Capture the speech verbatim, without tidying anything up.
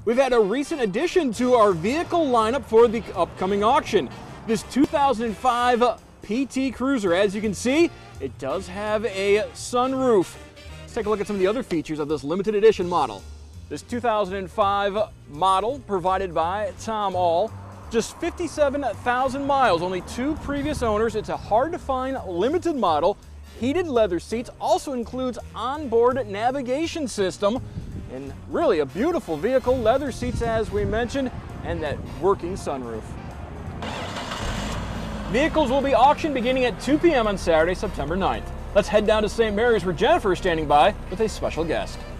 We've had a recent addition to our vehicle lineup for the upcoming auction. This two thousand five P T Cruiser, as you can see, it does have a sunroof. Let's take a look at some of the other features of this limited edition model. This two thousand five model provided by Tom All, just fifty-seven thousand miles, only two previous owners. It's a hard to find limited model. Heated leather seats, also includes onboard navigation system, and really a beautiful vehicle. Leather seats, as we mentioned, and that working sunroof. Vehicles will be auctioned beginning at two p m on Saturday, September ninth. Let's head down to Saint Mary's, where Jennifer is standing by with a special guest.